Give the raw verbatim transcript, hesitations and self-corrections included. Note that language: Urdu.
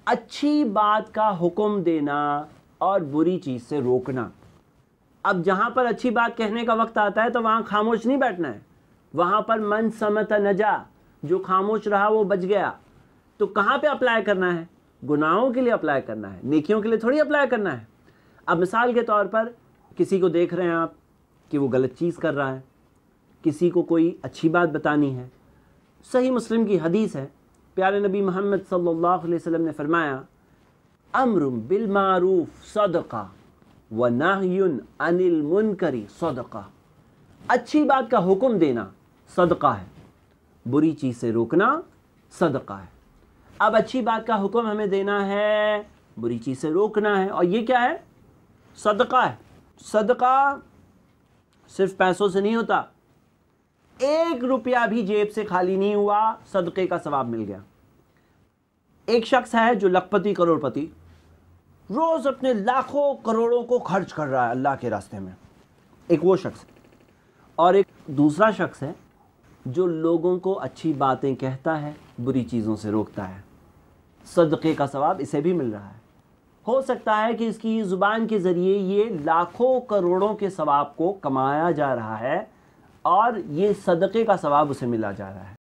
اچھی بات کا حکم دینا اور بری چیز سے روکنا۔ اب جہاں پر اچھی بات کہنے کا وقت آتا ہے تو وہاں خاموش نہیں بیٹھنا ہے، وہاں پر من سمت نجا، جو خاموش رہا وہ بچ گیا۔ تو کہاں پہ اپلائی کرنا ہے؟ گناہوں کے لیے اپلائی کرنا ہے، نیکیوں کے لیے تھوڑی اپلائی کرنا ہے۔ اب مثال کے طور پر کسی کو دیکھ رہے ہیں آپ کہ وہ غلط چیز کر رہا ہے، کسی کو کوئی اچھی بات بتانی ہے۔ صحیح مسلم کی حدیث ہے، پیارے نبی محمد صلی اللہ علیہ وسلم نے فرمایا، امر بالمعروف صدقہ ونہی عن المنکر صدقہ۔ اچھی بات کا حکم دینا صدقہ ہے، بری چیز سے روکنا صدقہ ہے۔ اب اچھی بات کا حکم ہمیں دینا ہے، بری چیز سے روکنا ہے، اور یہ کیا ہے؟ صدقہ ہے۔ صدقہ صرف پیسوں سے نہیں ہوتا، ایک روپیہ بھی جیب سے خالی نہیں ہوا، صدقے کا ثواب مل گیا۔ ایک شخص ہے جو لکھپتی کروڑ پتی، روز اپنے لاکھوں کروڑوں کو خرچ کر رہا ہے اللہ کے راستے میں، ایک وہ شخص ہے۔ اور ایک دوسرا شخص ہے جو لوگوں کو اچھی باتیں کہتا ہے، بری چیزوں سے روکتا ہے، صدقے کا ثواب اسے بھی مل رہا ہے۔ ہو سکتا ہے کہ اس کی زبان کے ذریعے یہ لاکھوں کروڑوں کے ثواب کو کمایا جا رہا ہے اور یہ صدقے کا ثواب اسے ملا جا رہا ہے۔